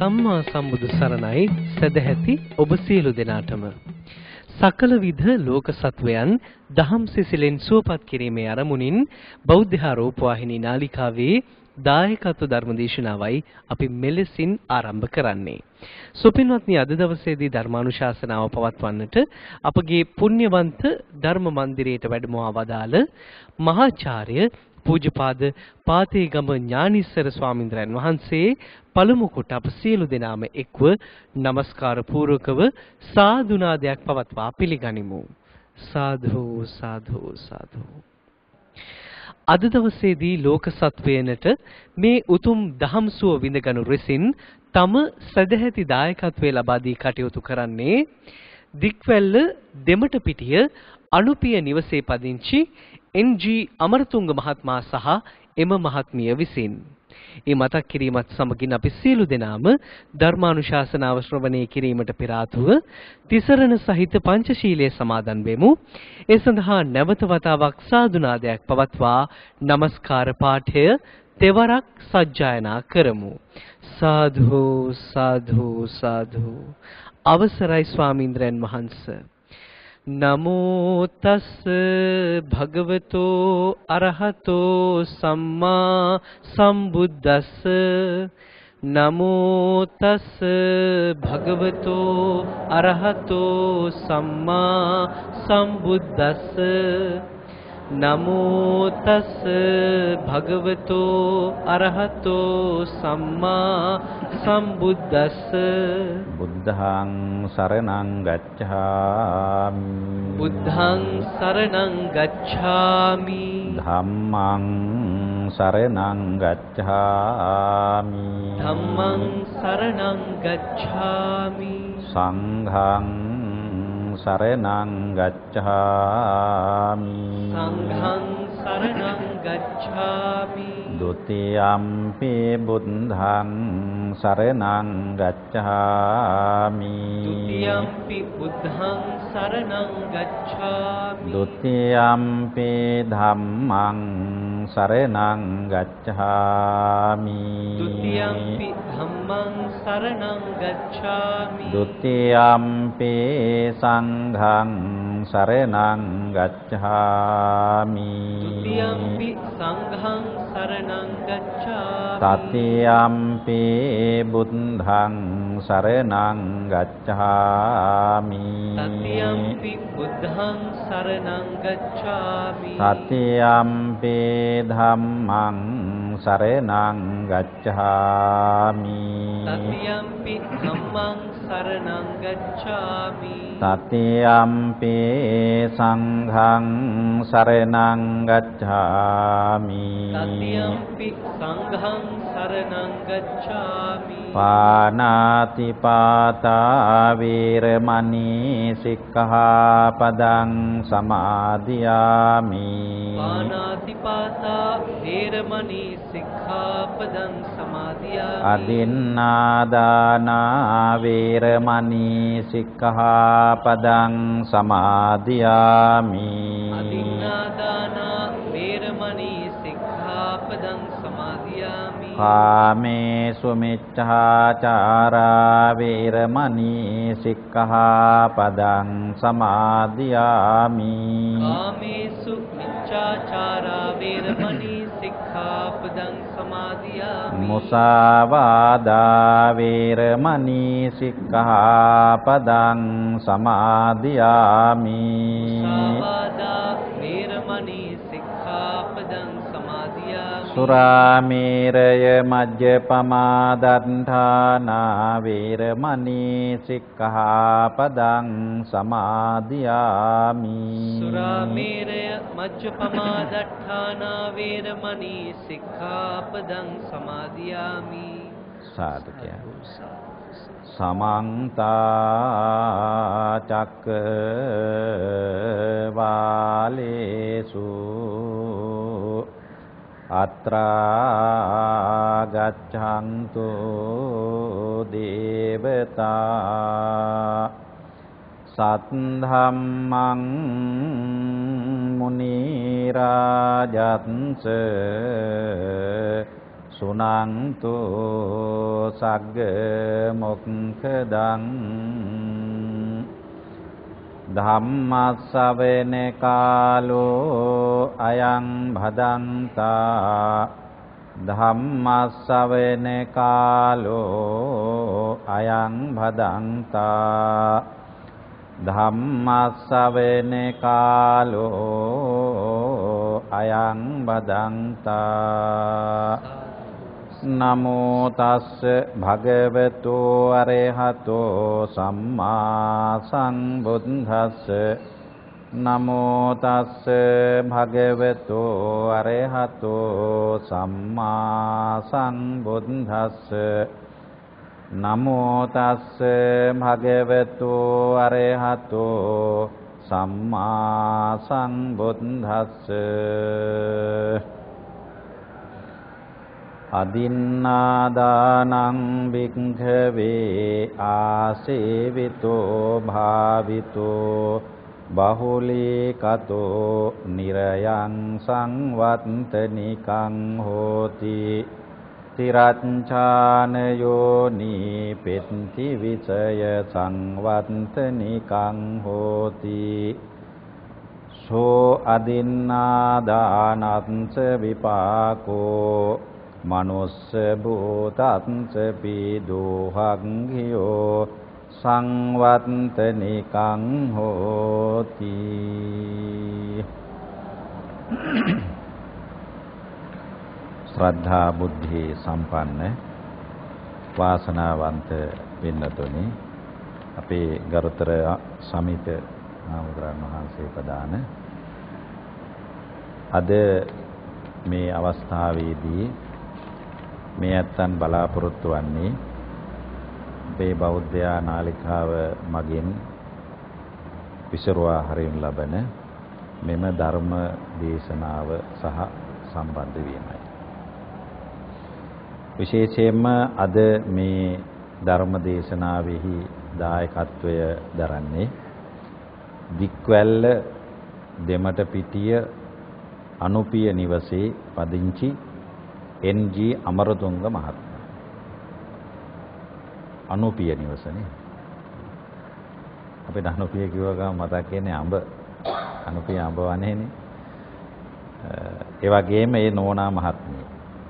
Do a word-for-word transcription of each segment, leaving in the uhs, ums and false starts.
සම්මා සම්බුදු සරණයි සදැහැති ඔබ සියලු දෙනාටම. සකල විධ ලෝක සත්වයන් දහම් සිසිලෙන් සුවපත් කිරීමේ අරමුණින් බෞද්ධ රූපවාහිනී නාලිකාවේ දායකත්ව ධර්මදේශනාවයි අපි මෙලෙසින් ආරම්භ කරන්නේ. සුපින්වත්නි, අද දවසේදී ධර්මානුශාසනාව පවත්වන්නට අපගේ පුණ්‍යවන්ත ධර්ම මන්දිරයට වැඩමවා වදාළ මහාචාර්ය පූජ්‍යපාද පාතේගම ඥානිස්සර ස්වාමීන්ද්‍රයන් වහන්සේ පළමු කොට අප සියලු දෙනාම එක්ව নমස්කාර පූර්වකව සාදුනාදයක් පවත්වා පිළිගනිමු. සාදු සාදු සාදු. අද දවසේදී ලෝක සත්වයනට මේ උතුම් දහම් සුව විඳගනු රෙසින් තම සදැහැති දායකත්වයේ ලබා දී කටයුතු කරන්නේ දික්වැල්ල දෙමටපිටිය අනුපිය නිවසේ පදිංචි එන්.ජී. අමරතුංග මහත්මයා සහ එම මහත්මිය විසින්. ඒ මතක් කිරීමත් සමගින් අපි සියලු දෙනාම ධර්මානුශාසනාව ශ්‍රවණය කිරීමට පෙර ආතුව තිසරණ සහිත පංචශීලයේ සමාදන් වෙමු. ඒ සඳහා නැවත වතාවක් සාදුනාදයක් පවත්වා নমස්කාර පාඨය තෙවරක් සජ්ජායනා කරමු. සාධු සාධු සාධු. අවසරයි ස්වාමීන්ද්‍රයන් වහන්සේ. නමෝ තස් භගවතෝ අරහතෝ සම්මා සම්බුද්දස්ස. නමෝ තස් භගවතෝ අරහතෝ සම්මා සම්බුද්දස්ස. නමෝ තස් භගවතෝ අරහතෝ සම්මා සම්බුද්දස්ස. බුද්ධං සරණං ගච්ඡාමි. බුද්ධං සරණං ගච්ඡාමි. ධම්මං සරණං ගච්ඡාමි. ධම්මං සරණං ගච්ඡාමි. සංඝං සරණං ගච්ඡාමි. සංඝං සරණං ගච්ඡාමි. ဒ ුතියම්පි බුද්ධං සරණං ගච්ඡාමි. ဒ ුතියම්පි බුද්ධං සරණං ගච්ඡාමි. ဒ ුතියම්පි ධම්මං සරණං ගච්ඡාමි. ဒ ුතියම්පි ධම්මං සරණං ගච්ඡාමි. ဒ ුතියම්පි සංඝං සරණං ගච්ඡාමි. ဒ ුතියම්පි සංඝං සරණං ගච්ඡාමි. තතියම්පි බුද්ධං සරණං ගච්ඡාමි. තතියම්පි බුද්ධං සරණං ගච්ඡාමි. තතියම්පි ධම්මං සරණං ගච්ඡාමි. තතියම්පි ධම්මං සරණං ගච්ඡාමි. තතියම්පි සංඝං සරණං ගච්ඡාමි. තතියම්පි සංඝං සරණං ගච්ඡාමි. පානාති පාතා වේරමණී සික්ඛාපදං සමාදියාමි. පානාති පාතා වේරමණී සික්ඛාපදං සමාදියාමි. අදින්නාදානා වේරමණී සික්ඛාපදං සමාදියාමි. අදින්නාදානා වේරමණී සික්ඛාපදං සමාදියාමි. කාමේසු මිච්ඡාචාරා වේරමණී සික්ඛාපදං සමාදියාමි. කාමේසු මිච්ඡාචාරා වේරමණී සික්ඛාපදං සමාදියාමි. මුසාවාදා වේරමණී සික්ඛාපදං සමාදියාමි. මුසාවාදා වේරමණී සික්ඛාපදං සමාදියාමි. සුරාමේරය මජ්ජපමා දණ්ඨානා වේරමණී සික්ඛාපදං සමාදියාමි. සුරාමේරය මජ්ජපමා දණ්ඨානා වේරමණී සික්ඛාපදං සමාදියාමි. සාදුකය. සමන්ත චක්කවාලේසු අත්‍රා ගච්ඡන්තු දේවතා සත්ධම්මං මුනි රාජත්ස සුනන්තු සග්ග මොක්ඛදං ධම්මස්සවෙන කාලෝ අයං භදන්තා ධම්මස්සවෙන කාලෝ අයං භදන්තා ධම්මස්සවෙන කාලෝ අයං භදන්තා නමෝ තස්ස භගවතු අරහතෝ සම්මා සම්බුද්දස්ස නමෝ තස්ස භගවතු අරහතෝ සම්මා සම්බුද්දස්ස නමෝ තස්ස භගවතු අරහතෝ සම්මා සම්බුද්දස්ස අදින්නාදානං වික්ඛවේ ආසේවිතෝ භාවිතෝ බහුලීකතෝ නිරයං සංවත්තනිකං හෝති තිරච්ඡාන යෝනි පෙත්ති විචය සංවත්තනිකං හෝති සෝ අදින්නාදානං විපාකෝ මනුස්ස භූතං පීදෝහංගියෝ සංවත්තනිකං හෝති. ශ්‍රද්ධා බුද්ධි සම්පන්න වාසනාවන්ත පින්නතුනි, අපේ ගරුතර සමිත ආමුද්‍රාන් වහන්සේ ප්‍රදාන අද මේ අවස්ථාවේදී මේ ඇත්තන් බලාපොරොත්තු වන්නේ අපේ බෞද්ධ නාලිකාව මගින් විසරුවා හරින් ලබන මෙම ධර්ම දේශනාව සහ සම්බන්ධ වීමයි. විශේෂයෙන්ම අද මේ ධර්ම දේශනාවෙහි දායකත්වය දරන්නේ දික්වැල්ල දෙමට පිටිය අනුපිය නිවසේ පදිංචි එන් ජී අමරතුංග මහත්මයා. අනුපිය නිවසනේ. අපේ අනුපිය කිව්ව ගමන් මතක් වෙන්නේ අඹ. අනුපිය අඹ වනේනේ. ඒ වගේම මේ නෝනා මහත්මිය.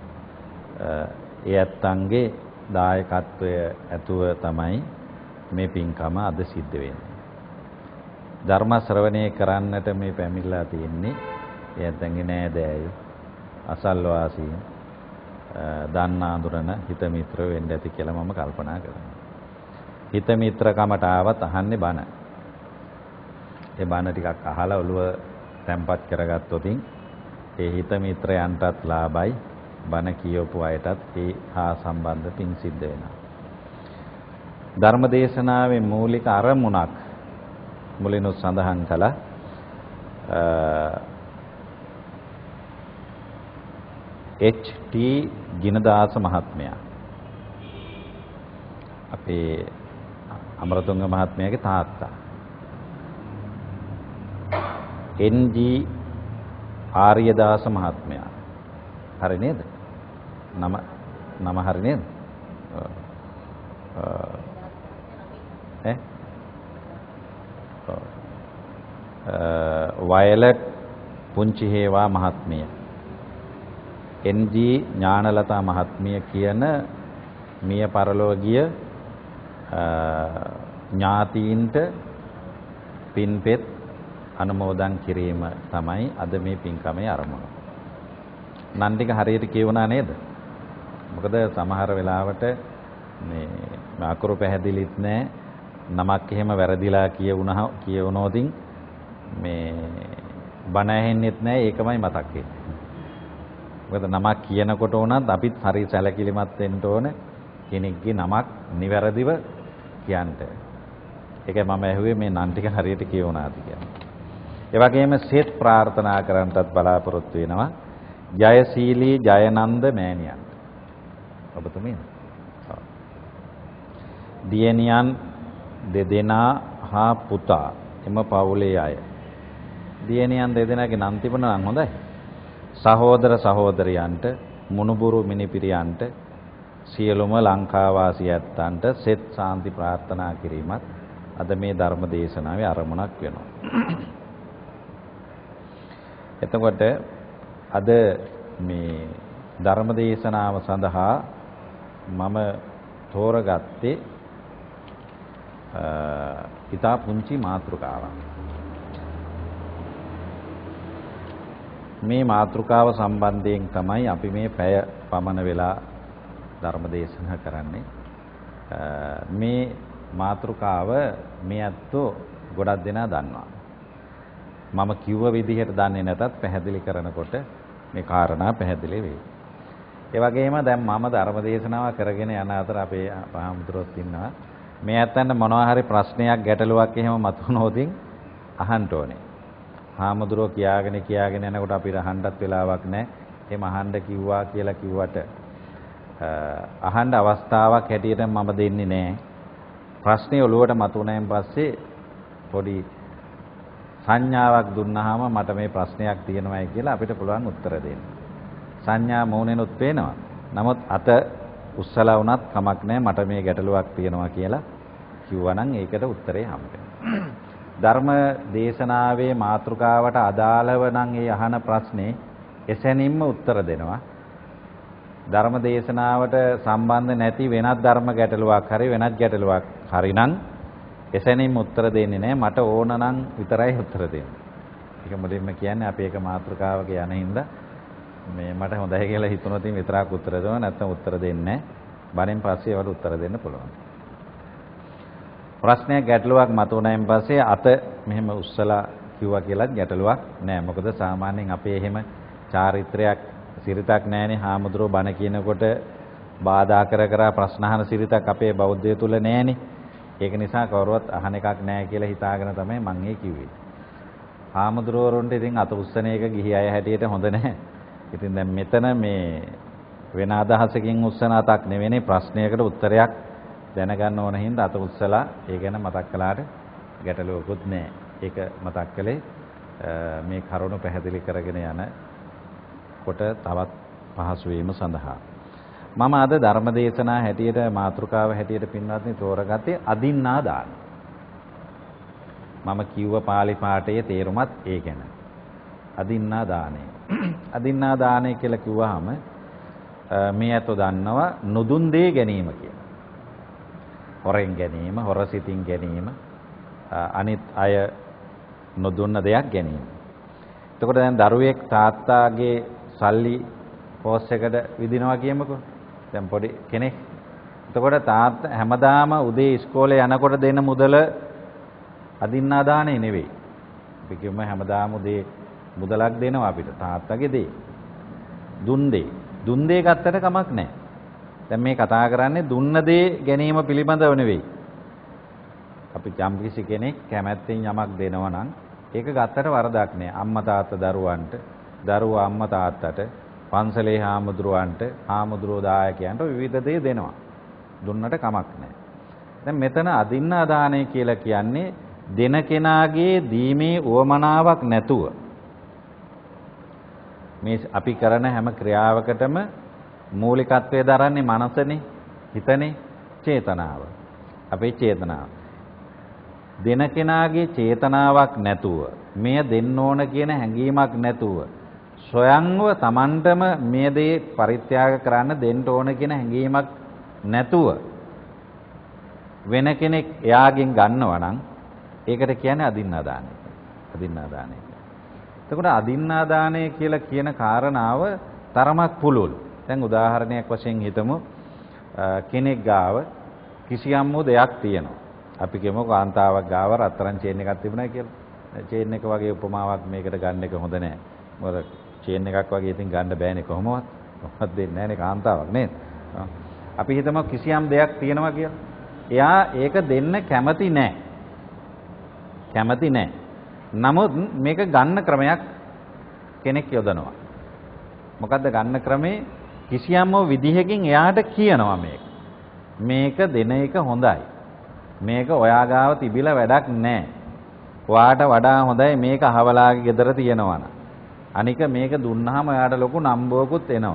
ඒ ඇත්තන්ගේ දායකත්වය ඇතුව තමයි මේ පින්කම අද සිද්ධ වෙන්නේ. ධර්ම ශ්‍රවණය කරන්නට මේ පැමිණලා තියෙන්නේ ඒ ඇත්තන්ගේ නෑදෑයෝ, අසල්වාසීන්, දන්න අඳුරන හිත මිත්‍ර වෙන්න ඇති කියලා මම කල්පනා කරනවා. හිත මිත්‍රකමට ආවත් අහන්නේ බණ. ඒ බණ ටිකක් අහලා ඔළුව තැම්පත් කරගත්තොත් ඒ හිත මිත්‍රයන්ටත් ලාභයි, බණ කියවපු අයටත් ඒ හා සම්බන්ධ පිං සිද්ධ වෙනවා. ධර්ම දේශනාවේ මූලික අරමුණක් මුලිනුත් සඳහන් කළා. එච් ටී ගිනදාස මහත්මයා, අපේ අමරතුංග මහත්මයාගේ තාත්තා. එන් ජී ආර්යදාස මහත්මයා. හරි නේද? නම නම හරි නේද? ඈ වයලට් පුංචි හේවා මහත්මිය, එන් ජී ඥානලතා මහත්මිය කියන මිය පරලෝකීය ඥාතීන්ට පින්පෙත් අනුමෝදන් කිරීම තමයි අද මේ පින්කමේ අරමුණ. නන් ටික හරියට කියවුණා නේද? මොකද සමහර වෙලාවට මේ අකුරු පැහැදිලිත් නැහැ. නමක් එහෙම වැරදිලා කියවුණා කියවනෝදින් මේ බණ ඇහෙන්නෙත් නැහැ. ඒකමයි මතක් වෙන්නේ. මොකද නමක් කියනකොට උනත් අපිත් හරි සැලකිලිමත් වෙන්න ඕන කෙනෙක්ගේ නමක් නිවැරදිව කියන්න. ඒකයි මම ඇහුවේ මේ නන් ටික හරියට කියවුණාද කියලා. ඒ වගේම සෙත් ප්‍රාර්ථනා කරන්නටත් බලාපොරොත්තු වෙනවා. ජයශීලී ජයනන්ද මෑණියන්ට. ඔබතුමී. දියණියන් දෙදෙනා හා පුතා එම පවුලේ අය. දියණියන් දෙදෙනාගේ නම් තිබුණා නම් හොඳයි. සහෝදර සහෝදරියන්ට මුණුබුරු මිනිපිරියන්ට සියලුම ලංකාවාසීයන්ට සෙත් සාන්ති ප්‍රාර්ථනා කිරීමත් අද මේ ධර්ම දේශනාවේ අරමුණක් වෙනවා. එතකොට අද මේ ධර්ම දේශනාව සඳහා මම තෝරගත්තේ ඉතා පුංචි මාතෘකාවක්. මේ මාතෘකාව සම්බන්ධයෙන් තමයි අපි මේ පැය පමණ වෙලා ධර්ම දේශනා කරන්නේ. මේ මාතෘකාව මේ අත්ෝ ගොඩක් දෙනා දන්නවා. මම කිව්ව විදිහට දන්නේ නැතත් පැහැදිලි කරනකොට මේ කාරණා පැහැදිලි වෙයි. ඒ වගේම දැන් මම ධර්ම දේශනාව කරගෙන යන අතර අපේ පහමුදුරොත් ඉන්නවා. මේ ඇත්තන්ට මොනවා හරි ප්‍රශ්නයක් ගැටලුවක් එහෙම මතුනොතින් අහන්න ඕනේ. හාමුදුරුවෝ කියාගෙන කියාගෙන යනකොට අපිට අහන්නත් වෙලාවක් නැහැ. එහෙම අහන්න කිව්වා කියලා කිව්වට අහන්න අවස්ථාවක් හැටියට මම දෙන්නේ නැහැ. ප්‍රශ්නේ ඔළුවට මතුනයින් පස්සේ පොඩි සංඥාවක් දුන්නාම මට මේ ප්‍රශ්නයක් තියෙනවායි කියලා අපිට පුළුවන් උත්තර දෙන්න. සංඥා මූණෙනුත් පේනවා. නමුත් අත උස්සලා වුණත් කමක් නැහැ මට මේ ගැටලුවක් තියෙනවා කියලා කිව්වනම් ඒකට උත්තරේ හම්බෙනවා. ධර්ම දේශනාවේ මාතෘකාවට අදාළව නම් ඒ අහන ප්‍රශ්නේ එසැනින්ම උත්තර දෙනවා. ධර්ම දේශනාවට සම්බන්ධ නැති වෙනත් ධර්ම ගැටලුවක් හරි වෙනත් ගැටලුවක් හරි නම් එසැනින්ම උත්තර දෙන්නේ නැහැ. මට ඕන නම් විතරයි උත්තර දෙන්නේ. ඒක මුලින්ම කියන්නේ අපි එක මාතෘකාවක යන හින්දා මේ මට හොඳයි කියලා හිතුනොත් විතරක් උත්තර දෙනවා නැත්නම් උත්තර දෙන්නේ නැහැ. බණෙන් පස්සේ ඒවට උත්තර දෙන්න පුළුවන්. ප්‍රශ්නයක් ගැටලුවක් මතුවනයින් පස්සේ අත මෙහෙම උස්සලා කිව්වා කියලාත් ගැටලුවක් නෑ. මොකද සාමාන්‍යයෙන් අපේ එහෙම චාරිත්‍රයක් සිරිතක් නෑනේ. හාමුදුරුවෝ බණ කියනකොට බාධා කර කර ප්‍රශ්න අහන සිරිතක් අපේ බෞද්ධය තුල නෑනේ. ඒක නිසා කවුරුවත් අහන එකක් නෑ කියලා හිතාගෙන තමයි මම ඒ කිව්වේ. හාමුදුරුවරුන්ට ඉතින් අත උස්සන එක ගිහි අය හැටියට හොඳ නෑ. ඉතින් දැන් මෙතන මේ වෙන අදහසකින් උස්සන අතක් නෙවෙයි ප්‍රශ්නයකට උත්තරයක් දැනගන්න ඕන හින්දා අත උස්සලා ඒ ගැන මතක් කළාට ගැටලුවකුත් නෑ. ඒක මතක් කළේ මේ කරුණ පැහැදිලි කරගෙන යන කොට තවත් පහසු වීම සඳහා. මම අද ධර්ම දේශනා හැටියට මාතෘකාව හැටියට පින්වත්නි තෝරගත්තේ අදින්නා දාන. මම කිව්ව පාලි පාඨයේ තේරුමත් ඒ ගැන. අදින්නා දානය. අදින්නා දානය කියලා කිව්වහම මේ අතෝ දන්නවා නොදුන් දේ ගැනීම කියලා. හොරෙන් ගැනීම, හොර සිතින් ගැනීම, අනිත් අය නොදුන්න දෙයක් ගැනීම. එතකොට දැන් දරුවෙක් තාත්තාගේ සල්ලි පෝස් එකට විදිනවා කියමුකෝ. දැන් පොඩි කෙනෙක්. එතකොට තාත්තා හැමදාම උදේ ඉස්කෝලේ යනකොට දෙන මුදල අදින්නා දානේ නෙවෙයි. අපි කියමු හැමදාම උදේ මුදලක් දෙනවා අපිට තාත්තගේ දේ. දුන් දේ. දුන් දේ ගත්තට කමක් නැහැ. දැන් මේ කතා කරන්නේ දුන්න දේ ගැනීම පිළිබඳව නෙවෙයි. අපි යම් කිසි කෙනෙක් කැමැත්තෙන් යමක් දෙනවා නම් ඒක ගත්තට වරදක් නෑ. අම්මා තාත්තා දරුවන්ට, දරුවා අම්මා තාත්තට, පන්සලේ හාමුදුරුවන්ට, හාමුදුරුවෝ දායකයන්ට විවිධ දේ දෙනවා. දුන්නට කමක් නෑ. දැන් මෙතන අදින්නා දානය කියලා කියන්නේ දෙන කෙනාගේ දීමේ උවමනාවක් නැතුව මේ අපි කරන හැම ක්‍රියාවකටම මූලිකත්වයේ දරන්නේ මනසනේ, හිතනේ, චේතනාව. අපේ චේතනාව. දෙන කෙනාගේ චේතනාවක් නැතුව, මෙය දෙන්න ඕන කියන හැඟීමක් නැතුව, ස්වයංව Tamanටම මේ දේ පරිත්‍යාග කරන්න දෙන්න ඕන කියන හැඟීමක් නැතුව වෙන කෙනෙක් එයාගෙන් ගන්නවා නම් ඒකට කියන්නේ අදින්නා දානය. අදින්නා දානය. එතකොට අදින්නා දානය කියලා කියන කාරණාව තරමක් පුළුල්. දැන් උදාහරණයක් වශයෙන් හිතමු කෙනෙක් ගාව කිසියම් වූ දෙයක් තියෙනවා. අපි කියමු කාන්තාවක් ගාව රත්තරන් චේන් එකක් තිබුණා කියලා. චේන් එක වගේ උපමාවක් මේකට ගන්න එක හොඳ නෑ. මොකද චේන් එකක් වගේ ඉතින් ගන්න බෑනේ කොහොමවත්. කොහොමද දෙන්නේ නෑනේ කාන්තාවක් නේද? අපි හිතමු කිසියම් දෙයක් තියෙනවා කියලා. එයා ඒක දෙන්න කැමති නෑ. කැමති නෑ. නමුත් මේක ගන්න ක්‍රමයක් කෙනෙක් යොදනවා. මොකද්ද ගන්න ක්‍රමේ? කිසියම් විදිහකින් එයාට කියනවා මේක. මේක දෙන එක හොඳයි. මේක ඔයා ගාව තිබිලා වැඩක් නැහැ. ඔයාට වඩා හොඳයි මේක අහවලාගේ ගෙදර තියෙනවා. අනික මේක දුන්නාම ඔයාට ලොකු නම්බුවකුත් එනවා.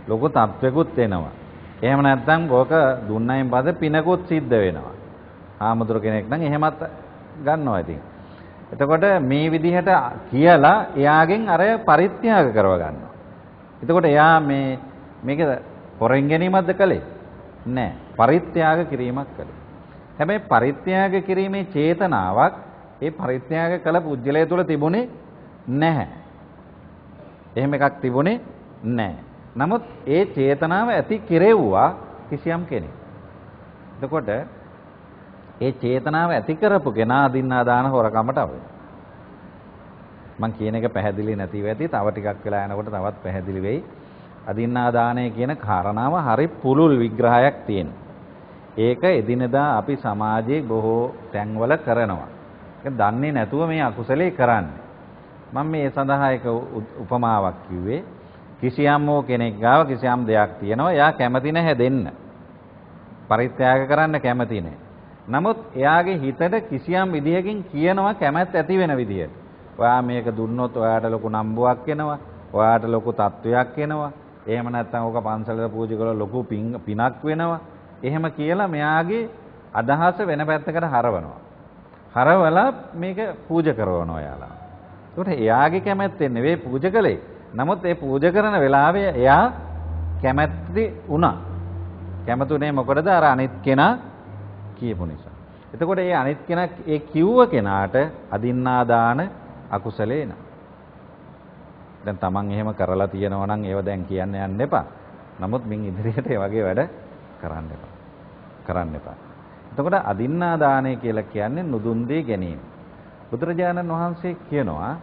ලොකු තත්වයකුත් එනවා. එහෙම නැත්නම් ඕක දුන්නයින් පස්සේ පිනකුත් සිද්ධ වෙනවා. ආමුදුර කෙනෙක් නම් එහෙමත් ගන්නවා ඉතින්. එතකොට මේ විදිහට කියලා එයාගෙන් අර පරිත්‍යාග කරව ගන්නවා. එතකොට එයා මේ මේක හොරෙන් ගැනීමක්ද කළේ? නෑ. පරිත්‍යාග කිරීමක් කළේ. හැබැයි පරිත්‍යාග කිරීමේ චේතනාවක් ඒ පරිත්‍යාග කළ පුජ්‍යලය තුල තිබුණේ නැහැ. එහෙම එකක් තිබුණේ නැහැ. නමුත් ඒ චේතනාව ඇති කෙරෙව්වා කිසියම් කෙනෙක්. එතකොට ඒ චේතනාව ඇති කරපු කෙනා අදින්නා දාන හොරකමට අවුල්. මම කියන එක පැහැදිලි නැතිව ඇති. තව ටිකක් වෙලා යනකොට තවත් පැහැදිලි වෙයි. අදින්නා දානය කියන කාරණාව හරි පුළුල් විග්‍රහයක් තියෙනවා. ඒක එදිනෙදා අපි සමාජයේ බොහෝ තැන්වල කරනවා. ඒක දන්නේ නැතුව මේ අකුසලේ කරන්නේ. මම මේ සඳහා එක උපමාවක් කිව්වේ. කිසියම් හෝ කෙනෙක් ගාව කිසියම් දෙයක් තියෙනවා. එයා කැමති නැහැ දෙන්න. පරිත්‍යාග කරන්න කැමති නැහැ. නමුත් එයාගේ හිතට කිසියම් විදිහකින් කියනවා කැමැත්ත ඇති වෙන විදිහට. ඔයා මේක දුන්නොත් ඔයාට ලොකු නම්බුවක් එනවා. ඔයාට ලොකු තත්වයක් එනවා. එහෙම නැත්නම් ඕක පන්සලට පූජා කරලා ලොකු පිනක් වෙනවා. එහෙම කියලා මෙයාගේ අදහස වෙන පැත්තකට හරවනවා. හරවලා මේක පූජා කරනවා එයාලා. ඒකට එයාගේ කැමැත්තෙන් නෙවෙයි පූජා කළේ. නමුත් ඒ පූජා කරන වෙලාවේ එයා කැමැති වුණා. කැමතුනේ මොකටද? අර අනිත් කෙනා කියපු නිසා. එතකොට ඒ අනිත් කෙනා ඒ කිව්ව කෙනාට අදින්නා දාන අකුසලේ නා. දැන් Taman එහෙම කරලා තියෙනවා නම් ඒව දැන් කියන්න යන්න එපා. නමුත් මින් ඉදිරියට ඒ වගේ වැඩ කරන්න එපා. කරන්න එපා. එතකොට අදින්නා දානය කියලා කියන්නේ නුදුන් දේ ගැනීම. බුදුරජාණන් වහන්සේ කියනවා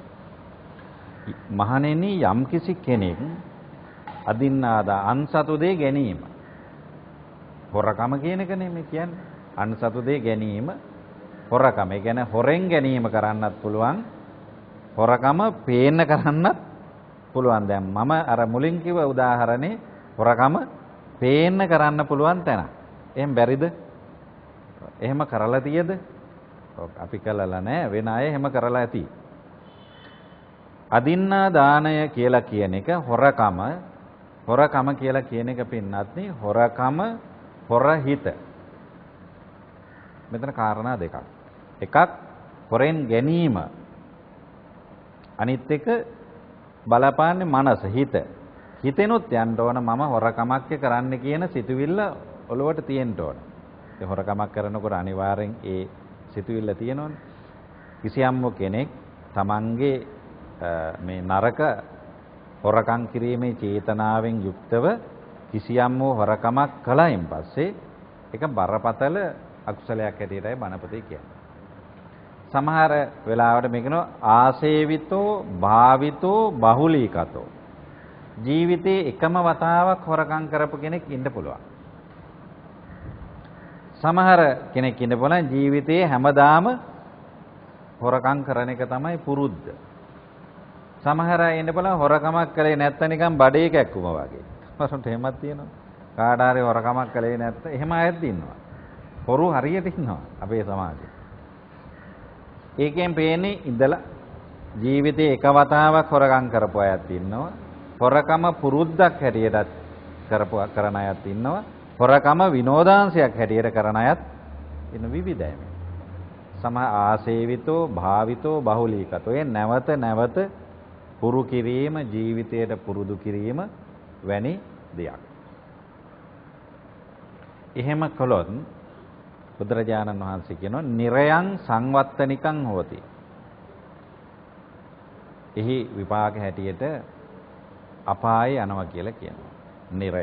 මහණෙනි යම්කිසි කෙනෙක් අදින්නා දා අන්සතු දේ ගැනීම. හොරකම කියන එකනේ මේ කියන්නේ. අන්සතු දේ ගැනීම හොරකම. ඒ කියන්නේ හොරෙන් ගැනීම කරන්නත් පුළුවන්. හොරකම පේන්න කරන්නත් පුළුවන්. දැන් මම අර මුලින් කිව්ව උදාහරණේ හොරකම පේන්න කරන්න පුළුවන් තැන. එහෙම බැරිද? එහෙම කරලා තියද? අපි කළා නෑ. වෙන අය එහෙම කරලා ඇති. අදින්නා දානය කියලා කියන එක හොරකම හොරකම කියලා කියන එක පින්නත් නේ හොරකම හොරහිත. මෙතන කාරණා දෙකක්. එකක් හොරෙන් ගැනීම. අනිත් එක බලපාන්නේ මනස හිත. හිතෙනොත් යන්න ඕන මම හොරකමක් කරන්න කියන සිතුවිල්ල ඔලුවට තියෙන්න ඕන. ඒ හොරකමක් කරනකොට අනිවාර්යෙන් ඒ සිතුවිල්ල තියෙනවනේ. කිසියම් කෙනෙක් තමන්ගේ මේ නරක හොරකම් කිරීමේ චේතනාවෙන් යුක්තව කිසියම් හොරකමක් කළයින් පස්සේ ඒක බරපතල අකුසලයක් හැටියටයි බණපොතේ කියන්නේ. සමහර වෙලාවට මේකන ආසේවිතෝ භාවිතෝ බහුලීකතෝ ජීවිතේ එකම වතාවක් හොරකම් කරපු කෙනෙක් ඉන්න පුළුවන්. සමහර කෙනෙක් ඉන්න පුළුවන් ජීවිතේ හැමදාම හොරකම් කරන එක තමයි පුරුද්ද. සමහර අය ඉන්න පුළුවන් හොරකමක් කළේ නැත්නම් නිකන් බඩේ කැක්කුම වගේ. මරන්ට එහෙමත් තියෙනවා. කාට හරි හොරකමක් කළේ නැත්නම් එහෙම අයත් ඉන්නවා. හොරු හරියට ඉන්නවා අපේ සමාජයේ. ඒකෙන් පේන්නේ ඉඳලා ජීවිතේ එක වතාවක් හොරකම් කරපු අයත් ඉන්නවා. හොරකම පුරුද්දක් හැටියට කරපු කරන අයත් ඉන්නවා. හොරකම විනෝදාංශයක් හැටියට කරන අයත් ඉන්න විවිධයි. සම ආසේවිතෝ භාවිතෝ බහුලීකතෝ ඒ නැවත නැවත පුරු කිරීම ජීවිතයට පුරුදු කිරීම වැනි දෙයක්. එහෙම කළොත් බුදුරජාණන් වහන්සේ කියනවා නිරයං සංවත්තනිකං හෝති. එහි විපාක හැටියට අපායේ යනවා කියලා කියනවා. නිරය.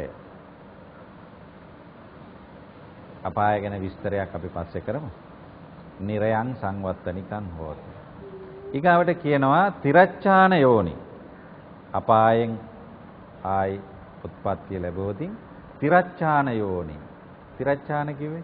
අපාය ගැන විස්තරයක් අපි පස්සේ කරමු. නිරයං සංවත්තනිකං හෝති. ඊගාවට කියනවා තිරච්ඡාන යෝනි. අපායෙන් ආයි උත්පත්ති ලැබුවොතින් තිරච්ඡාන යෝනි. තිරච්ඡාන කිව්වේ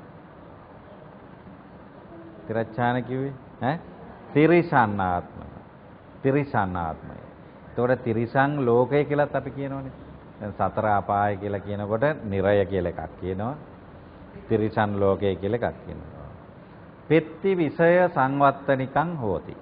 තිරච්ඡාන කිව්වේ ඈ තිරිසන්නාත්මය. තිරිසන්නාත්මය. ඒතකොට තිරිසන් ලෝකය කියලාත් අපි කියනවනේ. දැන් සතර අපාය කියලා කියනකොට නිරය කියලා එකක් කියනවා. තිරිසන් ලෝකය කියලා එකක් කියනවා. පෙත්ති විෂය සංවත්තනිකං හෝති.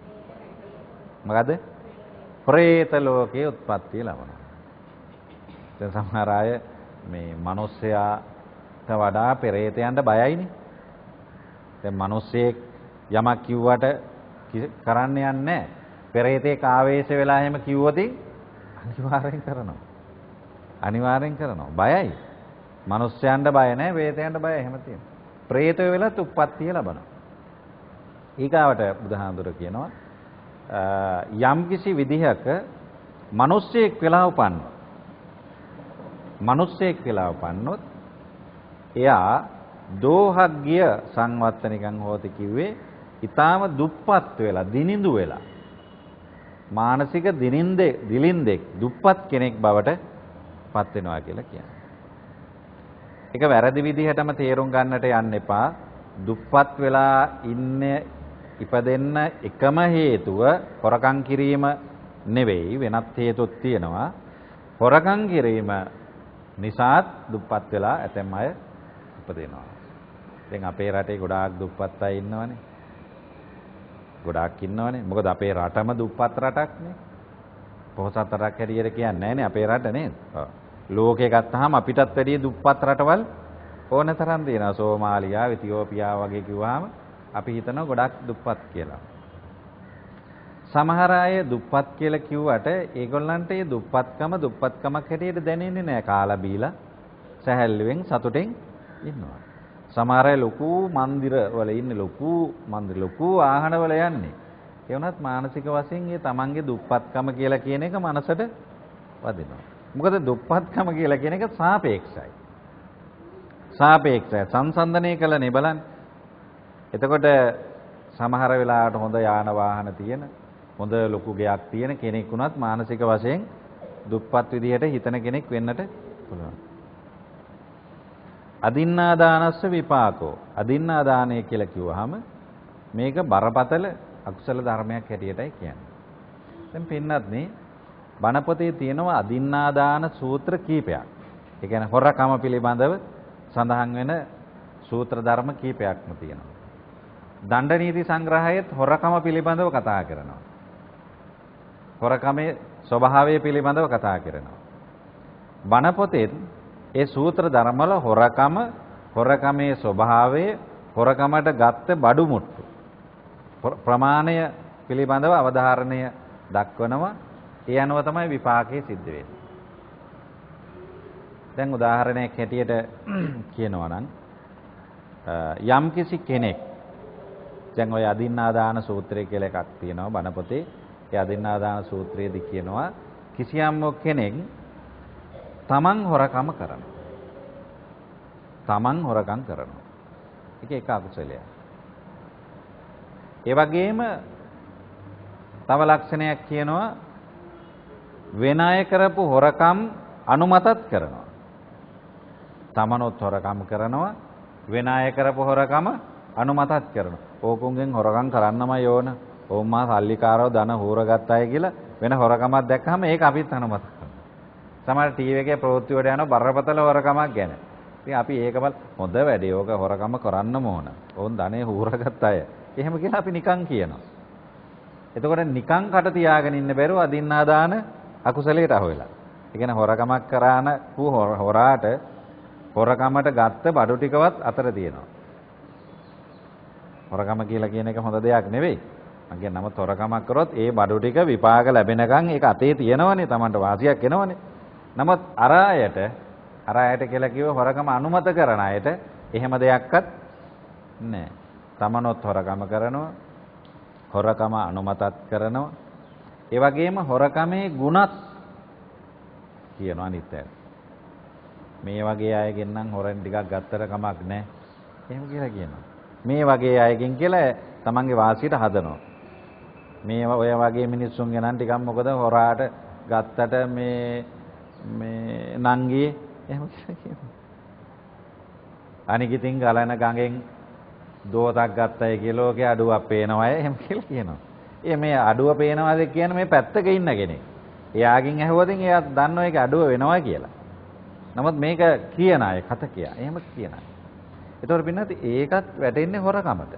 මොකද? പ്രേත ලෝකයේ උත්පත්ති ලබනවා. දැන් සමහර අය මේ මිනිස්සයාට වඩා පෙරේතයන්ට බයයිනේ. දැන් මිනිස්සෙක් යමක් කිව්වට කරන්න යන්නේ නැහැ. පෙරේතෙක් ආවේශ වෙලා එහෙම කිව්වොත් අනිවාර්යෙන් කරනවා. අනිවාර්යෙන් කරනවා. බයයි. මිනිස්යන්ට බය නැහැ, ප්‍රේතයන්ට බය එහෙම තියෙනවා. ප්‍රේතය වෙලත් උප්පත්තිය ලබනවා. ඊගාවට බුදුහාඳුර කියනවා යම් කිසි විදිහක මිනිස්සෙක් වෙලා උපන්නොත් මිනිස්සෙක් වෙලා උපන්නොත් එයා දෝහග්ගිය සංවත්තනිකං හෝති කිව්වේ ඊටාම දුප්පත් වෙලා දිනිඳු වෙලා මානසික දිනින්දේ දිලින්දෙක් දුප්පත් කෙනෙක් බවට පත් වෙනවා කියලා කියනවා. ඒක වැරදි විදිහටම තේරුම් ගන්නට යන්න එපා. දුප්පත් වෙලා ඉන්නේ ඉපදෙන්න එකම හේතුව හොරකම් කිරීම නෙවෙයි, වෙනත් හේතුත් තියෙනවා. හොරකම් කිරීම නිසාත් දුප්පත් වෙලා ඇතැම් අය ඉපදෙනවා. දැන් අපේ රටේ ගොඩාක් දුප්පත් අය ඉන්නවනේ. ගොඩාක් ඉන්නවනේ. මොකද අපේ රටම දුප්පත් රටක්නේ. පොහොසත් රටක් හැටියට කියන්නේ නැහැනේ අපේ රට නේද? ඔව්. ලෝකේ ගත්තාම අපිටත් වැඩිය දුප්පත් රටවල් ඕන තරම් තියෙනවා. සෝමාලියා, ඉතියෝපියා වගේ කිව්වහම අපි හිතනවා ගොඩක් දුප්පත් කියලා. සමහර අය දුප්පත් කියලා කිව්වට ඒගොල්ලන්ට ඒ දුප්පත්කම දුප්පත්කමක් හැටියට දැනෙන්නේ නැහැ. කාලා බීලා සැහැල්ලුවෙන් සතුටෙන් ඉන්නවා. සමහර අය ලොකු මන්දිර වල ඉන්නේ, ලොකු මන්දිර ලොකු ආහන වල යන්නේ. ඒ වුණත් මානසික වශයෙන් ඒ තමන්ගේ දුප්පත්කම කියලා කියන එක මනසට වදිනවා. මොකද දුප්පත්කම කියලා කියන එක සාපේක්ෂයි. සාපේක්ෂයි. සංසන්දනය කළනේ බලන්න. එතකොට සමහර වෙලාවට හොඳ යාන වාහන තියෙන, හොඳ ලොකු ගෙයක් තියෙන කෙනෙක් වුණත් මානසික වශයෙන් දුප්පත් විදිහට හිතන කෙනෙක් වෙන්නට පුළුවන්. අදින්නාදානස්ස විපාකෝ. අදින්නාදානය කියලා කිව්වහම මේක බරපතල අකුසල ධර්මයක් හැටියටයි කියන්නේ. දැන් පින්නත්නේ බණ පොතේ තියෙනවා අදින්නාදාන සූත්‍ර කීපයක්. ඒ කියන්නේ හොරකම පිළිබඳව සඳහන් වෙන සූත්‍ර ධර්ම කීපයක්ම තියෙනවා. දණ්ඩ නීති සංග්‍රහයේත් හොරකම පිළිබඳව කතා කරනවා. හොරකමේ ස්වභාවය පිළිබඳව කතා කරනවා. බණ පොතේ ඒ සූත්‍ර ධර්මවල හොරකම, හොරකමේ ස්වභාවය, හොරකමට ගත්ත බඩු මුට්ටු ප්‍රමාණය පිළිබඳව අවධාරණය දක්වනවා. ඒ අනුව තමයි විපාකේ සිද්ධ වෙන්නේ. දැන් උදාහරණයක් හැටියට කියනවා නම් යම්කිසි කෙනෙක් දැන් ඔය අදින්නාදාන සූත්‍රය කියලා එකක් තියෙනවා බණ පොතේ. ඒ අදින්නාදාන සූත්‍රයේදී කියනවා කිසියම් කෙනෙක් තමන් හොරකම කරනවා. තමන් හොරකම් කරනවා. ඒක එක අකුසලයක්. ඒ වගේම තව ලක්ෂණයක් කියනවා වෙන අය කරපු හොරකම් අනුමතත් කරනවා. තමනොත් හොරකම් කරනවා, වෙන අය කරපු හොරකම අනුමතත් කරනවා. ඕකුන්ගෙන් හොරකම් කරන්නමයි ඕන. ඕම්මා සල්ලිකාරව ධන හොරගත් අය කියලා වෙන හොරකමක් දැක්කම ඒක අපිත් අනුමත කරනවා. සමහර ටීවී එකේ ප්‍රවෘත්ති වලට යනවා බරපතල හොරකමක් ගැන. ඉතින් අපි ඒක බල හොඳ වැඩේ. ඕක හොරකම කරන්නම ඕන. ඕන් ධනෙ හොරගත් අය. එහෙම කියලා අපි නිකන් කියනවා. එතකොට නිකන් කට තියාගෙන ඉන්න බැරුව අදින්නාදාන අකුසලයට අහු වෙලා. ඒ කියන්නේ හොරකමක් කරාන කු හොරාට හොරකමට ගත්ත බඩු ටිකවත් අතර තියෙනවා. හොරකම කියලා කියන එක හොඳ දෙයක් නෙවෙයි. මම කියන්නේ නමුත් හොරකමක් කරොත් ඒ බඩු ටික විපාක ලැබෙනකන් ඒක අතේ තියෙනවනේ, Tamanට වාසියක් එනවනේ. නමුත් අර අයට අර අයට කියලා කිව්ව හොරකම අනුමත කරන අයට එහෙම දෙයක්වත් නැහැ. Tamanොත් හොරකම කරනවා, හොරකම අනුමතත් කරනවා. ඒ වගේම හොරකමේ ගුණත් කියනවා අනිත් අයට. මේ වගේ අයගෙන් නම් හොරෙන් ටිකක් ගත්තට කමක් නැහැ. එහෙම කියලා කියනවා. මේ වගේ අයගෙන් කියලා තමන්ගේ වාසියට හදනවා. මේ ඔය වගේ මිනිස්සුන්ගේ නම් ටිකක් මොකද හොරාට ගත්තට මේ මේ නංගියේ එහෙම කියලා කියනවා. අනික ඉතින් ගලන ගඟෙන් දෝතක් ගත්තයි කියලා ඔකේ අඩුවක් පේනවා අය එහෙම කියලා කියනවා. ඒ මේ අඩුව පේනවාද කියන මේ පැත්තක ඉන්න කෙනෙක්. එයාගෙන් ඇහුවොතින් එයා දන්නව ඒක අඩුව වෙනවා කියලා. නමුත් මේක කියන අය කත කියා. එහෙම කියන අය. ඒතකොට පින්නත් ඒකත් වැටෙන්නේ හොරකමට.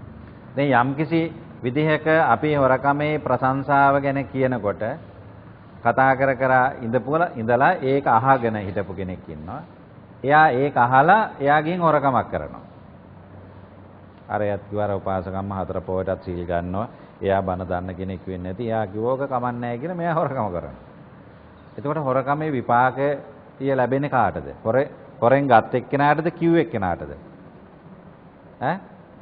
දැන් යම්කිසි විදිහක අපි හොරකමේ ප්‍රශංසාව ගැන කියනකොට කතා කර කර ඉඳපුවලා ඉඳලා ඒක අහගෙන හිටපු කෙනෙක් ඉන්නවා. එයා ඒක අහලා එයාගෙන් හොරකමක් කරනවා. අර යත් කිව්වර උපාසකම්ම හතර පොයටත් සීල් ගන්නවා. එයා බණ දන්න කෙනෙක් වෙන්නේ නැති. එයා කිව්වෝක කමන්නේ නැහැ කියලා මෙයා හොරකම කරනවා. එතකොට හොරකමේ විපාකය ලැබෙන්නේ කාටද? හොරේ හොරෙන් ගත් එක්කෙනාටද කිව් එක්කෙනාටද? ඈ?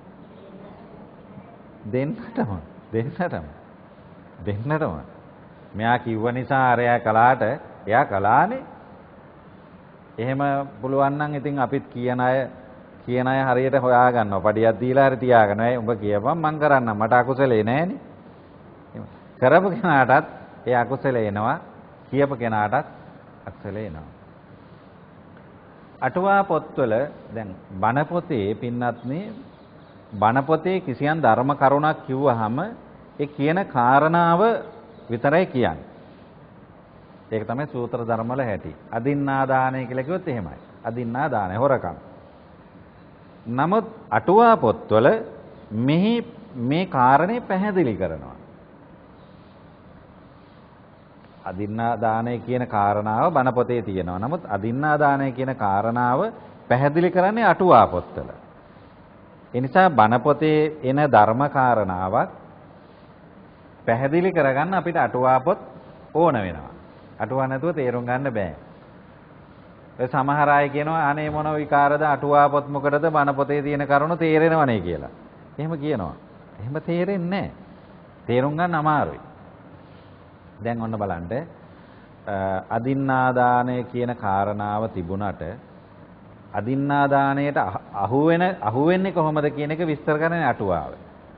දෙන්නටම දෙන්නටම දෙන්නටම මෙයා කිව්ව නිසා අරයා කලාට එයා කලානේ. එහෙම පුළුවන් නම් ඉතින් අපිත් කියන අය කියන අය හරියට හොයා ගන්නවා. පඩියක් දීලා හරි තියාගෙන ඒ උඹ කියපන් මං කරන්නම් මට අකුසලේ නෑනේ. කරපු කෙනාටත් ඒ අකුසලේ එනවා. කියපු කෙනාටත් අකුසලේ එනවා. අටුවා පොත්වල දැන් බණ පොතේ පින්නත්නේ බණ පොතේ කිසියම් ධර්ම කරුණක් කිව්වහම ඒ කියන කාරණාව විතරයි කියන්නේ. ඒක තමයි සූත්‍ර ධර්ම වල හැටි. අදින්නා දානය කියලා කිව්වොත් එහෙමයි. අදින්නා දානය හොරකම්. නමුත් අටුවා පොත්වල මෙහි මේ කාරණේ පැහැදිලි කරනවා. අදින්නා දානය කියන කාරණාව බණ පොතේ තියෙනවා. නමුත් අදින්නා දානය කියන කාරණාව පැහැදිලි කරන්නේ අටුවා පොත්වල. ඒ නිසා බණ පොතේ එන ධර්ම කාරණාවක් පැහැදිලි කරගන්න අපිට අටුවා පොත් ඕන වෙනවා. අටුවා නැතුව තේරුම් ගන්න බෑ. ඒ සමහර අය කියනවා අනේ මොන විකාරද අටුවා පොත් මොකටද බණ පොතේ තියෙන කරුණු තේරෙනවනේ කියලා. එහෙම කියනවා. එහෙම තේරෙන්නේ නැහැ. තේරුම් ගන්න අමාරුයි. දැන් ඔන්න බලන්න අදින්නා දානය කියන කාරණාව තිබුණට අදින්නා දාණයට අහු වෙන අහු වෙන්නේ කොහොමද කියන එක විස්තර කරන්නේ අටුවාව.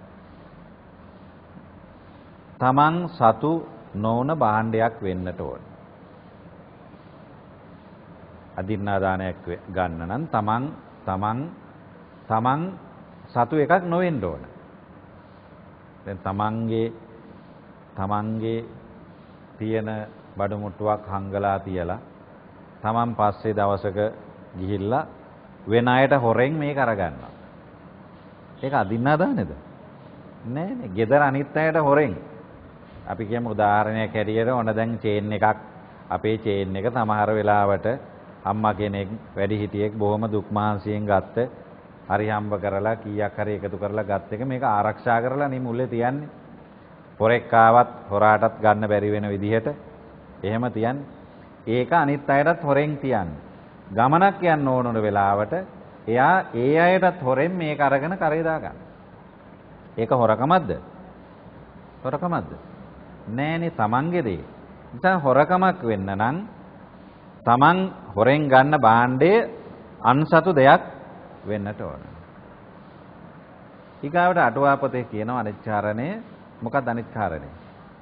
තමන් සතු නොවන භාණ්ඩයක් වෙන්නට ඕන. අදින්නා දානයක් ගන්න නම් තමන් තමන් තමන් සතු එකක් නොවෙන්න ඕන. දැන් තමන්ගේ තමන්ගේ තියෙන බඩු මුට්ටුවක් හංගලා තියලා තමන් පස්සේ දවසක ගිහිල්ලා වෙන අයට හොරෙන් මේක අරගන්නවා. ඒක අදින්නා දානේද? නෑ නේ. ගෙදර අනිත් අයට හොරෙන්. අපි කියමු උදාහරණයක් හැටියට ඕන දැන් චේන් එකක් අපේ චේන් එක සමහර වෙලාවට අම්මා කෙනෙක් වැඩිහිටියෙක් බොහොම දුක් මහන්සියෙන් ගත්ත හරි හම්බ කරලා කීයක් හරි එකතු කරලා ගත්ත එක මේක ආරක්ෂා කරලා නේ මුල්ලේ තියන්නේ. හොරෙක් ආවත් හොරාටත් ගන්න බැරි වෙන විදිහට එහෙම තියන්නේ. ඒක අනිත් අයටත් හොරෙන් තියන්නේ. ගමනක් යන්න ඕන වෙලාවට එයා ඒ අයටත් හොරෙන් මේක අරගෙන කරේ දාගන්න. ඒක හොරකමක්ද? හොරකමක්ද? නෑනේ තමන්ගේ දේ. නිසා හොරකමක් වෙන්න නම් තමන් හොරෙන් ගන්න භාණ්ඩය අන්සතු දෙයක් වෙන්නට ඕන. ඊගාවට අටුවා පොතේ කියන අනිත් කාරණය මොකක්ද අනිත් කාරණේ?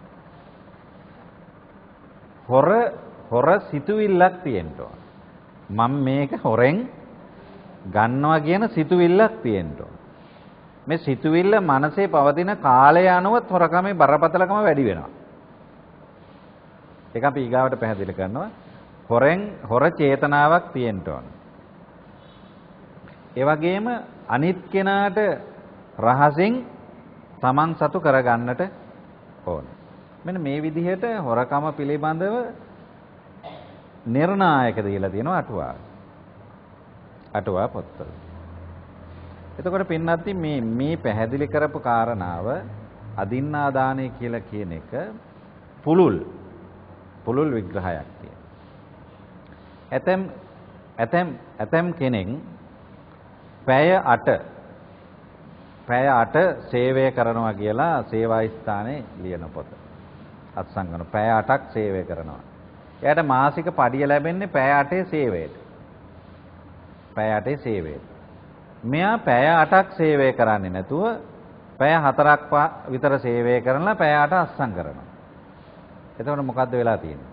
හොර හොර සිතුවිල්ලක් තියෙන්න ඕන. මම මේක හොරෙන් ගන්නවා කියන සිතුවිල්ලක් තියෙන්න ඕන. මේ සිතුවිල්ල මනසේ පවතින කාලය අනුව හොරකමේ බරපතලකම වැඩි වෙනවා. ඒක අපි ඊගාවට පැහැදිලි කරනවා. හොරෙන් හොර චේතනාවක් තියෙන්න ඕන. ඒ වගේම අනිත් කෙනාට රහසින් තමන් සතු කරගන්නට ඕන. මෙන්න මේ විදිහට හොරකම පිළිබඳව නිර්ණායක දීලා තියෙනවා අටුවා. අටුවා පොත්වල. එතකොට පින්නත්ටි මේ මේ පැහැදිලි කරපු කාරණාව අදින්නා දානය කියලා කියන එක පුළුල් පුළුල් විග්‍රහයක් තියෙනවා. ඇතම් ඇතම් ඇතම් කෙනෙක් පැය අට පැය අට සේවය කරනවා කියලා සේවා ස්ථානයේ ලියන පොත. අත්සංගන පැය අටක් සේවය කරනවා. එයාට මාසික පඩිය ලැබෙන්නේ පැය අටේ සේවයට. පැය අටේ සේවයට. මෙයා පැය අටක් සේවය කරන්නේ නැතුව පැය හතරක් විතර සේවය කරලා පැය අට අත්සන් කරනවා. එතකොට මොකද්ද වෙලා තියෙන්නේ?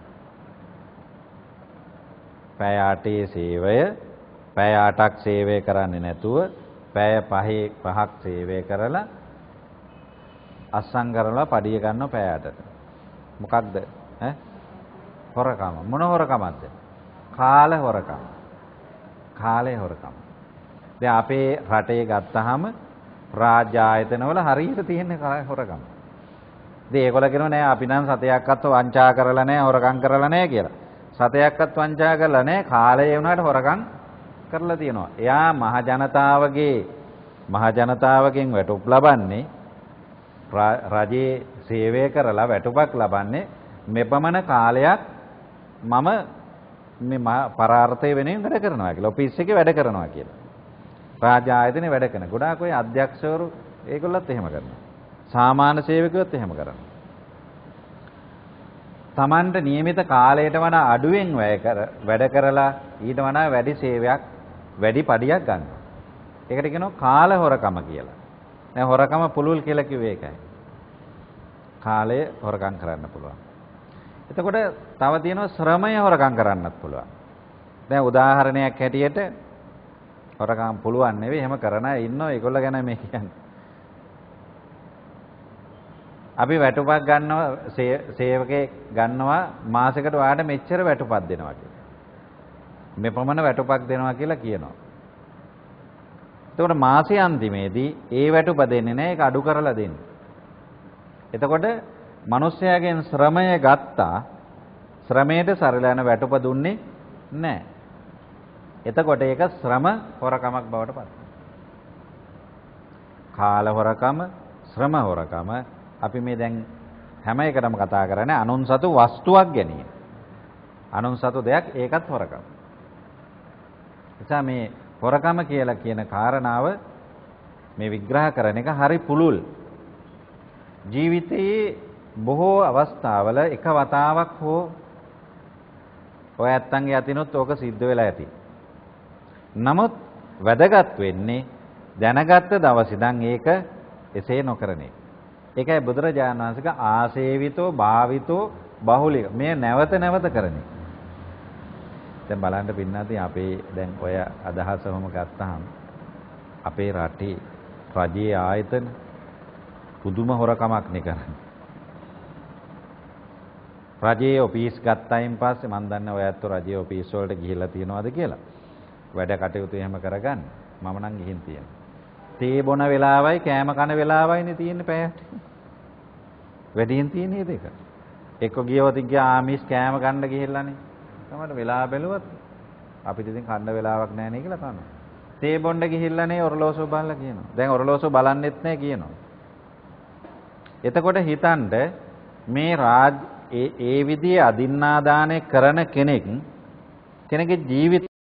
පැය අටේ සේවය පැය අටක් සේවය කරන්නේ නැතුව පැය පහේ පහක් සේවය කරලා අත්සන් කරලා පඩිය ගන්නවා පැය අටට. මොකක්ද? ඈ හොරකම. මොන හොරකමක්ද? කාල හොරකම. කාලේ හොරකම. දැන් අපේ රටේ ගත්තාම රාජ්‍ය ආයතනවල හරියට තියෙන හොරකම. ඉතින් ඒගොල්ලෝ කියනවා නෑ අපි නම් සතයක්වත් වංචා කරලා නෑ හොරකම් කරලා නෑ කියලා. සතයක්වත් වංචා කරලා නෑ කාලය වුණාට හොරකම් කරලා තියෙනවා. එයා මහ ජනතාවගේ මහ ජනතාවගෙන් වැටුප් ලබන්නේ රජයේ සේවය කරලා වැටුපක් ලබන්නේ මෙපමණ කාලයක් මම මේ පරාර්ථය වෙනුවෙන් වැඩ කරනවා කියලා. ඔෆිස් එකේ වැඩ කරනවා කියලා. රාජ්‍ය ආයතනයේ වැඩ කරන. ගොඩාක් ඔය අධ්‍යක්ෂවරු ඒගොල්ලොත් එහෙම කරනවා. සාමාන්‍ය සේවකයෝත් එහෙම කරනවා. Tamanට નિયમિત කාලයට වඩා අඩුවෙන් වැය කර වැඩ කරලා ඊට වඩා වැඩි සේවයක් වැඩි පඩියක් ගන්නවා. ඒකට කියනවා කාල හොරකම කියලා. දැන් හොරකම පුළුල් කියලා කිව්වේ ඒකයි. කාලය හොරකම් කරන්න පුළුවන්. එතකොට තව තියෙනවා ශ්‍රමය හොරකම් කරන්නත් පුළුවන්. දැන් උදාහරණයක් හැටියට හොරකම් පුළුවන් නෙවෙයි එහෙම කරන අය ඉන්නවා ඒගොල්ලෝ ගැන මේ කියන්නේ. අපි වැටුපක් ගන්නවා සේවකයෙක් ගන්නවා මාසෙකට ඔයාලට මෙච්චර වැටුපක් දෙනවා කියලා. මේ ප්‍රමාණ වැටුපක් දෙනවා කියලා කියනවා. එතකොට මාසයේ අන්තිමේදී ඒ වැටුප දෙන්නේ නැහැ ඒක අඩු කරලා දෙන්නේ. එතකොට මිනිස්යාගෙන් ශ්‍රමය ගත්තා ශ්‍රමයට සරලන වැටුප දුන්නේ නැහැ. එතකොට ඒක ශ්‍රම හොරකමක් බවට පත් වෙනවා. කාල හොරකම ශ්‍රම හොරකම අපි මේ දැන් හැම එකටම කතා කරන්නේ අනුන් සතු වස්තුවක් ගැනීම. අනුන් සතු දෙයක් ඒකත් හොරකම. එතන මේ හොරකම කියලා කියන කාරණාව මේ විග්‍රහ කරන එක හරි පුළුල්. ජීවිතයේ බොහෝ අවස්ථාවල එක වතාවක් හෝ ඔය ඇත්තන්ගේ අතිනොත් ඕක සිද්ධ වෙලා ඇති. නමුත් වැදගත් වෙන්නේ දැනගත්ත දවසේ ඉඳන් ඒක එසේ නොකරන එක. ඒකයි බුදුරජාණන් වහන්සේගේ ආසේවිතෝ භාවිතෝ බහුලික මේ නැවත නැවත කරන එක. දැන් බලන්න පින්නදී අපේ දැන් ඔය අදහසම ගත්තාම අපේ රටේ රජයේ ආයතන පුදුම හොරකමක් නේ කරන්නේ. රජයේ ඔෆිස් ගත්තයින් පස්සේ මම දන්නේ ඔය ඇත්තෝ රජයේ ඔෆිස් වලට ගිහිල්ලා තියනවාද කියලා. වැඩ කටයුතු එහෙම කරගන්න. මම නම් ගිහින් තියෙනවා. තේ බොන වෙලාවයි කෑම කන වෙලාවයිනේ තියෙන්නේ පැයට. වැඩියෙන් තියෙන්නේ දෙක. එක්ක ගියවත ගියා ආමිස් කෑම ගන්න ගිහිල්ලානේ. තමයි වෙලාව බැලුවත් අපිට ඉතින් කන්න වෙලාවක් නැහැ නේ කියලා කනවා. තේ බොන්න ගිහිල්ලානේ ඔරලෝසුව බලලා කියනවා. දැන් ඔරලෝසුව බලන්නෙත් නැහැ කියනවා. එතකොට හිතන්න මේ රාජ් ඒ ඒ විදිහේ අදින්නාදානය කරන කෙනෙක් කෙනෙකුගේ ජීවිත